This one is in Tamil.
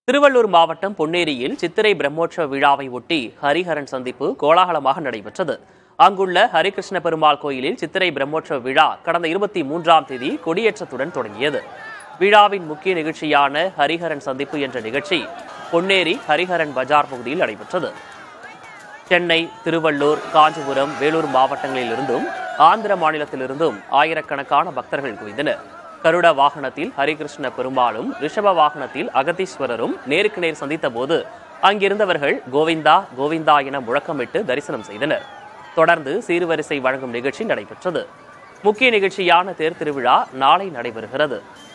திருவள்ளூர் மாவட்டம் பொன்னேரியில் சித்திரை பிரம்மோற்சவ விழாவை ஒட்டி ஹரிஹரன் சந்திப்பு கோலாகலமாக நடைபெற்றது. அங்குள்ள ஹரிகிருஷ்ண பெருமாள் கோயிலில் சித்திரை பிரம்மோற்சவ விழா கடந்த 23ஆம் தேதி கொடியேற்றத்துடன் தொடங்கியது. விழாவின் முக்கிய நிகழ்ச்சியான ஹரிஹரன் சந்திப்பு என்ற நிகழ்ச்சி பொன்னேரி ஹரிஹரன் பஜார் பகுதியில் நடைபெற்றது. சென்னை, திருவள்ளூர், காஞ்சிபுரம், வேலூர் மாவட்டங்களிலிருந்தும் ஆந்திர மாநிலத்திலிருந்தும் ஆயிரக்கணக்கான பக்தர்கள் குவிந்தனர். கருட வாகனத்தில் ஹரிகிருஷ்ண பெருமாளும் ரிஷப வாகனத்தில் அகதீஸ்வரரும் நேருக்கு நேர் சந்தித்த போது அங்கிருந்தவர்கள் கோவிந்தா கோவிந்தா என முழக்கமிட்டு தரிசனம் செய்தனர். தொடர்ந்து சீர்வரிசை வழங்கும் நிகழ்ச்சி நடைபெற்றது. முக்கிய நிகழ்ச்சியான தேர் திருவிழா நாளை நடைபெறுகிறது.